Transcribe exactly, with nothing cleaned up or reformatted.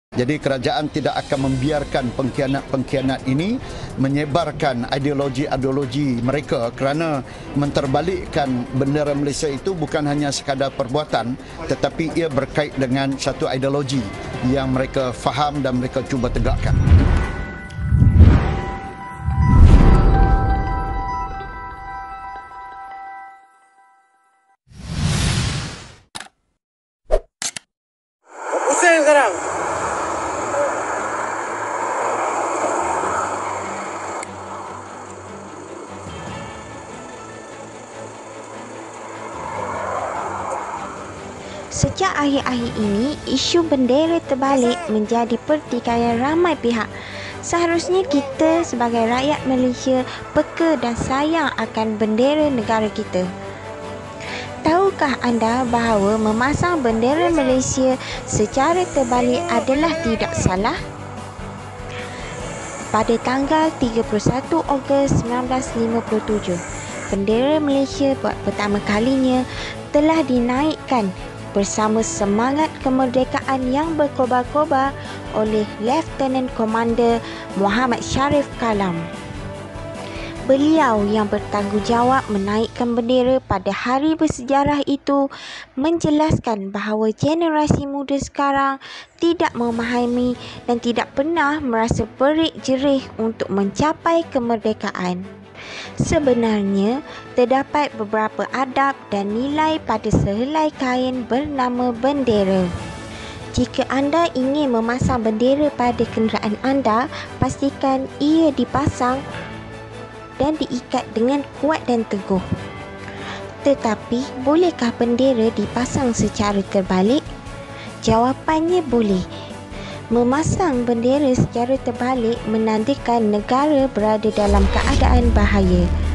Jadi kerajaan tidak akan membiarkan pengkhianat-pengkhianat ini menyebarkan ideologi-ideologi mereka kerana menterbalikkan bendera Malaysia itu bukan hanya sekadar perbuatan tetapi ia berkait dengan satu ideologi yang mereka faham dan mereka cuba tegakkan. Pusing sekarang. Sejak akhir-akhir ini, isu bendera terbalik menjadi pertikaian ramai pihak. Seharusnya kita sebagai rakyat Malaysia peka dan sayang akan bendera negara kita. Tahukah anda bahawa memasang bendera Malaysia secara terbalik adalah tidak salah? Pada tanggal tiga puluh satu Ogos seribu sembilan ratus lima puluh tujuh, bendera Malaysia buat pertama kalinya telah dinaikkan bersama semangat kemerdekaan yang berkobar-kobar oleh Lieutenant Commander Muhammad Sharif Kalam. Beliau yang bertanggungjawab menaikkan bendera pada hari bersejarah itu menjelaskan bahawa generasi muda sekarang tidak memahami dan tidak pernah merasa berik-jerih untuk mencapai kemerdekaan. Sebenarnya, terdapat beberapa adab dan nilai pada sehelai kain bernama bendera. Jika anda ingin memasang bendera pada kenderaan anda, pastikan ia dipasang dan diikat dengan kuat dan teguh. Tetapi, bolehkah bendera dipasang secara terbalik? Jawapannya boleh. Memasang bendera secara terbalik menandakan negara berada dalam keadaan bahaya.